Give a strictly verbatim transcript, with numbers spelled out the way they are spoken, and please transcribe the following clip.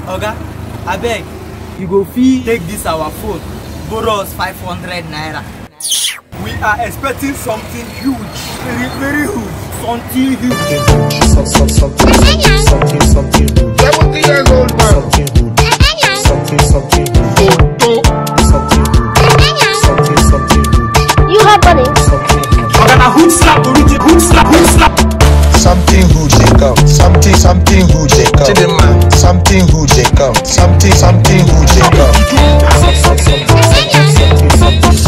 Oga, abeg, you go fit take this our phone, borrow us five hundred naira. We are expecting something huge, very, very huge, something huge. Something, something, something, something, something huge. seventy years old man. Something huge. Something, something huge. Something huge. Something, something huge. You have money. Something huge. Oga, na hood slap, hood slap, hood slap. Something huge they come. Something, something huge they come. Chidinma. Something huge they come. Something, something huge they come. Something, something, something, something, something.